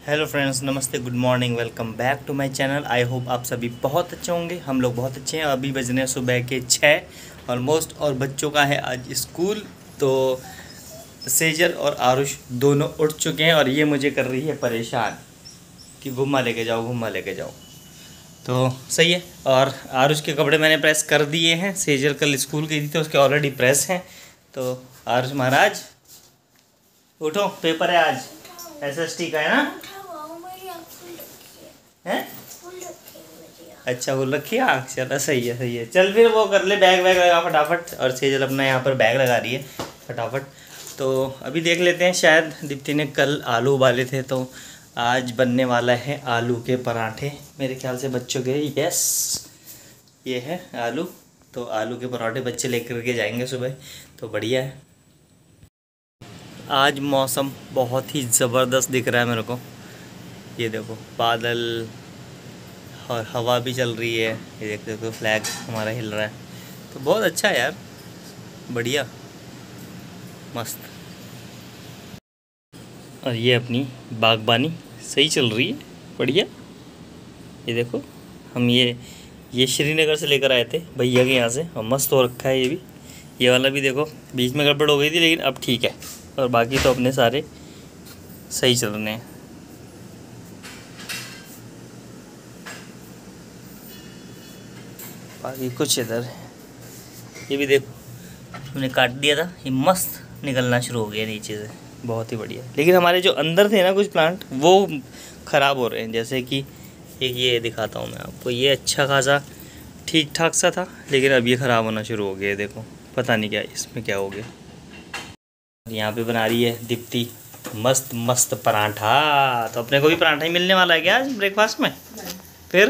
Hello friends, नमस्ते, good morning, welcome back to my channel. I hope आप सभी बहुत अच्छे होंगे। हम लोग बहुत अच्छे हैं। अभी बजने हैं सुबह के 6 ऑलमोस्ट, और बच्चों का है आज स्कूल। तो सेजल और आरुष दोनों उठ चुके हैं और ये मुझे कर रही है परेशान कि घुमा लेके जाओ, घुमा लेके जाओ। तो सही है। और आरुष के कपड़े मैंने प्रेस कर दिए हैं। सेजल कल स्कूल गई थी तो उसके ऑलरेडी प्रेस हैं। तो आरुष महाराज उठो, पेपर है आज, SST का है ना? हैं? अच्छा, वो रखी आँख, चलो सही है, सही है। चल फिर वो कर ले, बैग वैग लगा फटाफट। और सेजल अपना यहाँ पर बैग लगा रही है फटाफट। तो अभी देख लेते हैं, शायद दीप्ति ने कल आलू उबाले थे तो आज बनने वाला है आलू के पराठे मेरे ख्याल से बच्चों के। यस, ये है आलू। तो आलू के पराठे बच्चे लेकर के जाएंगे सुबह, तो बढ़िया है। आज मौसम बहुत ही ज़बरदस्त दिख रहा है मेरे को। ये देखो, बादल और हवा भी चल रही है। ये देख देखो, फ्लैग हमारा हिल रहा है। तो बहुत अच्छा है यार, बढ़िया, मस्त। और ये अपनी बागबानी सही चल रही है, बढ़िया। ये देखो, हम ये श्रीनगर से लेकर आए थे भैया के यहाँ से, और मस्त हो रखा है ये भी। ये वाला भी देखो, बीच में गड़बड़ हो गई थी लेकिन अब ठीक है। और बाकी तो अपने सारे सही चल रहे हैं। बाकी कुछ इधर है, ये भी देखो, हमने काट दिया था, ये मस्त निकलना शुरू हो गया नीचे से, बहुत ही बढ़िया। लेकिन हमारे जो अंदर थे ना कुछ प्लांट, वो ख़राब हो रहे हैं। जैसे कि एक ये दिखाता हूँ मैं आपको, ये अच्छा खासा ठीक ठाक सा था, लेकिन अब ये ख़राब होना शुरू हो गया। देखो, पता नहीं क्या इसमें क्या हो गया। यहाँ पे बना रही है दीप्ति मस्त मस्त पराठा। तो अपने को भी पराठा ही मिलने वाला है क्या आज ब्रेकफास्ट में? फिर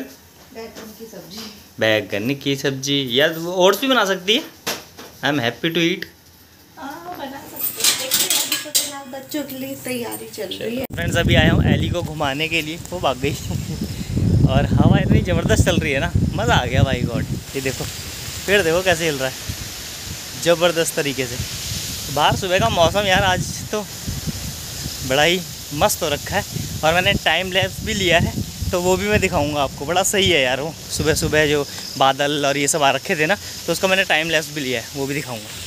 बैगन की सब्जी, या ओट्स भी बना सकती है। I am happy to eat. बना सकते हैं, बच्चों के लिए तैयारी चल रही है। फ्रेंड्स, अभी आया हूँ एली को घुमाने के लिए, वो भाग गई और हवा इतनी ज़बरदस्त चल रही है ना, मज़ा आ गया भाई गॉड। ये देखो, पेड़ देखो कैसे हिल रहा है ज़बरदस्त तरीके से। बाहर सुबह का मौसम यार आज तो बड़ा ही मस्त हो रखा है। और मैंने टाइम लैप्स भी लिया है, तो वो भी मैं दिखाऊंगा आपको। बड़ा सही है यार, वो सुबह सुबह जो बादल और ये सब आ रखे थे ना, तो उसका मैंने टाइम लैप्स भी लिया है, वो भी दिखाऊंगा।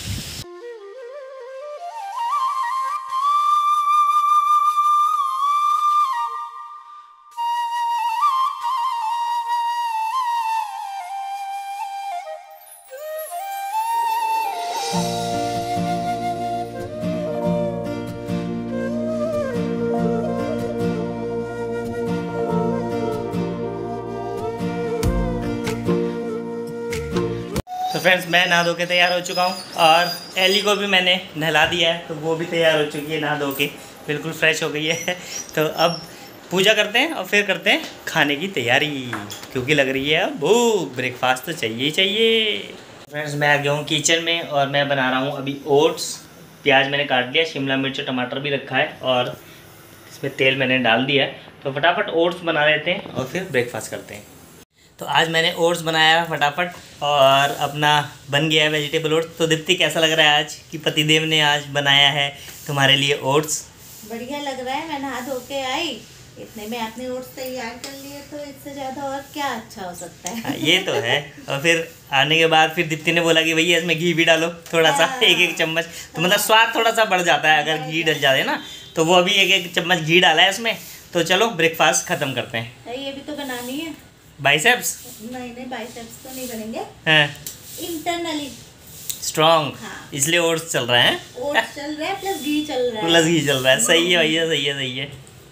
तो फ्रेंड्स, मैं नहा धो के तैयार हो चुका हूँ, और एली को भी मैंने नहला दिया है, तो वो भी तैयार हो चुकी है, नहा धो के बिल्कुल फ्रेश हो गई है। तो अब पूजा करते हैं और फिर करते हैं खाने की तैयारी, क्योंकि लग रही है अब भूख, ब्रेकफास्ट तो चाहिए ही चाहिए। फ्रेंड्स, मैं आ गया हूँ किचन में और मैं बना रहा हूँ अभी ओट्स। प्याज मैंने काट लिया, शिमला मिर्च और टमाटर भी रखा है, और इसमें तेल मैंने डाल दिया है। तो फटाफट ओट्स बना लेते हैं और फिर ब्रेकफास्ट करते हैं। तो आज मैंने ओट्स बनाया फटाफट, और अपना बन गया है वेजिटेबल ओट्स। तो दीप्ति, कैसा लग रहा है आज कि पतिदेव ने आज बनाया है तुम्हारे लिए ओट्स? बढ़िया लग रहा है। मैं नहा धो के आई, इतने में आपने ओट्स तैयार कर लिए, तो इससे ज़्यादा और क्या अच्छा हो सकता है। ये तो है। और फिर आने के बाद फिर दीप्ति ने बोला कि भैया इसमें घी भी डालो थोड़ा सा, एक चम्मच। तो मतलब स्वाद थोड़ा सा बढ़ जाता है अगर घी डल जाए ना। तो वो अभी एक चम्मच घी डाला है इसमें। तो चलो ब्रेकफास्ट ख़त्म करते हैं। ये भी तो बनानी है, बाइसेप्स? नहीं, बाइसेप्स तो नहीं बनेंगे, हाँ, इंटरनली स्ट्रॉन्ग। हाँ। इसलिए ओट्स चल रहे हैं, ओट्स चल रहा है प्लस घी चल रहा है, प्लस घी चल रहा है। सही है भैया, सही है, सही है।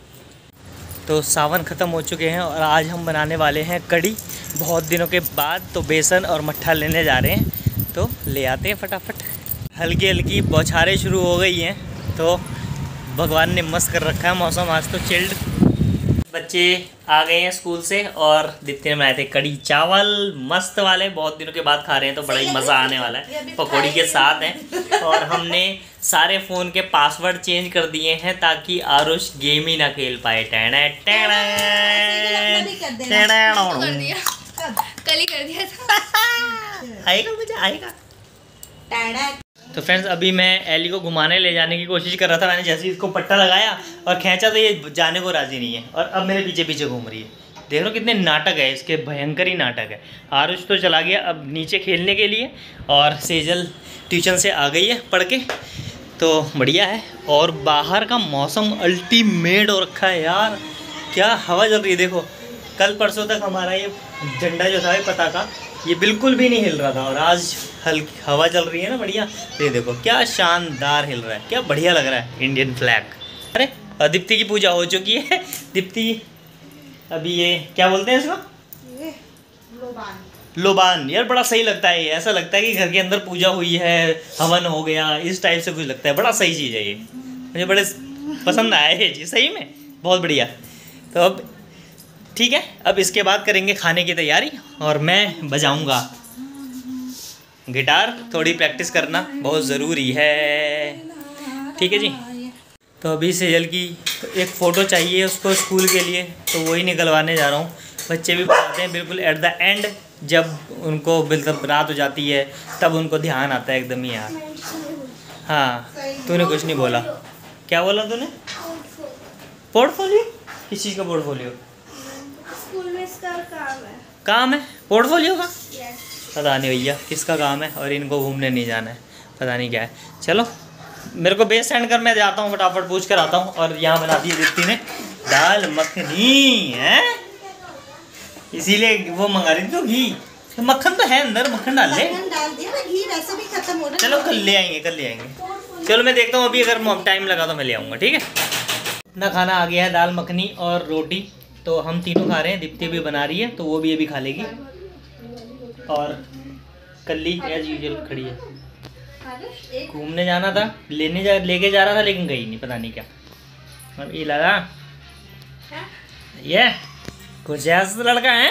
तो सावन ख़त्म हो चुके हैं और आज हम बनाने वाले हैं कढ़ी, बहुत दिनों के बाद। तो बेसन और मट्ठा लेने जा रहे हैं, तो ले आते हैं फटाफट। हल्की हल्की बौछारें शुरू हो गई हैं, तो भगवान ने मस्त कर रखा है मौसम आज तो चिल्ड। बच्चे आ गए हैं स्कूल से, और दीप्ति ने बनाए थे कढ़ी चावल मस्त वाले, बहुत दिनों के बाद खा रहे हैं, तो बड़ा ही मज़ा आने वाला है। पकौड़ी के साथ हैं। और हमने सारे फ़ोन के पासवर्ड चेंज कर दिए हैं ताकि आरुष गेम ही ना खेल पाए। कल ही कर दिया था। आएगा, मजा आएगा। तो फ्रेंड्स अभी मैं एली को घुमाने ले जाने की कोशिश कर रहा था। मैंने जैसे ही इसको पट्टा लगाया और खींचा तो ये जाने को राज़ी नहीं है और अब मेरे पीछे पीछे घूम रही है। देख लो कितने नाटक है इसके, भयंकर ही नाटक है। आरुष तो चला गया अब नीचे खेलने के लिए और सेजल ट्यूशन से आ गई है पढ़ के, तो बढ़िया है। और बाहर का मौसम अल्टीमेट हो रखा है यार, क्या हवा चल रही है। देखो कल परसों तक हमारा ये झंडा जो था पताका ये बिल्कुल भी नहीं हिल रहा था और आज हल्की हवा चल रही है ना बढ़िया। ये देखो क्या शानदार हिल रहा है, क्या बढ़िया लग रहा है इंडियन फ्लैग। अरे और दीप्ति की पूजा हो चुकी है। दीप्ति अभी ये क्या बोलते हैं इसको, लोबान। यार बड़ा सही लगता है ये, ऐसा लगता है कि घर के अंदर पूजा हुई है, हवन हो गया, इस टाइप से कुछ लगता है। बड़ा सही चीज़ है ये, मुझे बड़े पसंद आया ये चीज़, सही में बहुत बढ़िया। तो अब ठीक है, अब इसके बाद करेंगे खाने की तैयारी और मैं बजाऊंगा गिटार। थोड़ी प्रैक्टिस करना बहुत ज़रूरी है, ठीक है जी। तो अभी सेजल की एक फ़ोटो चाहिए उसको स्कूल के लिए, तो वही निकलवाने जा रहा हूँ। बच्चे भी बताते हैं बिल्कुल एट द एंड, जब उनको बिल्कुल रात हो जाती है तब उनको ध्यान आता है एकदम ही यार। हाँ तूने कुछ नहीं बोला, क्या बोला तूने? पोर्टफोलियो? किस चीज़ का पोर्टफोलियो? स्कूल में इसका काम है पोर्टफोलियो का? Yes. पता नहीं भैया किसका काम है, और इनको घूमने नहीं जाना है, पता नहीं क्या है। चलो मेरे को बेस सेंड कर, मैं जाता हूँ फटाफट पूछ कर आता हूँ। और यहाँ बना दी दीप्ति ने दाल मखनी है, इसीलिए वो मंगा रही थी। तो घी तो मक्खन तो है अंदर, मक्खन डाल ले। डाल दिया ना, घी वैसे भी खत्म हो रहा है। चलो कल ले आएंगे, कल ले आएंगे। चलो मैं देखता हूँ, अभी अगर टाइम लगा तो मैं ले आऊँगा, ठीक है। अपना खाना आ गया है, दाल मखनी और रोटी, तो हम तीनों खा रहे हैं। दीप्ति भी बना रही है तो वो भी अभी खा लेगी। और कल्ली एज यूजुअल खड़ी है। घूमने जाना था, लेके जा रहा था लेकिन गई नहीं, पता नहीं क्या। अब ये लगा ये कुछ ऐसा लड़का है।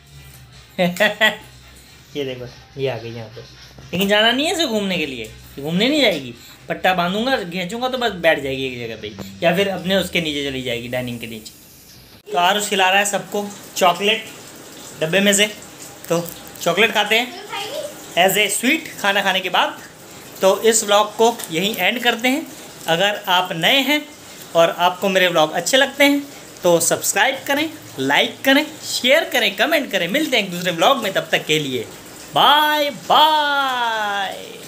ये देखो ये आ गई यहाँ पे, लेकिन जाना नहीं है इसे घूमने के लिए, घूमने नहीं जाएगी। पट्टा बांधूंगा, खींचूंगा तो बस बैठ जाएगी एक जगह पे, या फिर अपने उसके नीचे चली जाएगी, डाइनिंग के नीचे। तो आरुष खिला रहा है सबको चॉकलेट डब्बे में से, तो चॉकलेट खाते हैं एज ए स्वीट खाना खाने के बाद। तो इस व्लॉग को यहीं एंड करते हैं। अगर आप नए हैं और आपको मेरे व्लॉग अच्छे लगते हैं तो सब्सक्राइब करें, लाइक करें, शेयर करें, कमेंट करें। मिलते हैं एक दूसरे व्लॉग में, तब तक के लिए बाय बाय।